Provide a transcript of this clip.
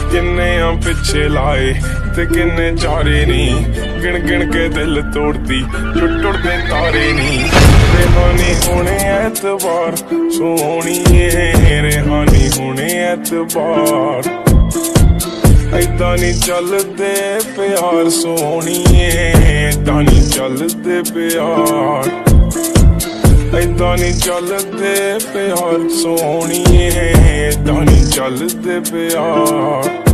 किन्ने पिछे लाए ते किन्ने चारे नी, गिन गिन के दिल तोड़ती टुटदे तारे नी। रेहानी होने ऐतबार सोहणीए, रेहानी होने ऐतबार, ऐदां नी चलदे प्यार सोहणीए, ऐदां नी चलदे प्यार, ऐदां नी चलदे प्यार सोहणीए, ऐदां नी चलदे प्यार।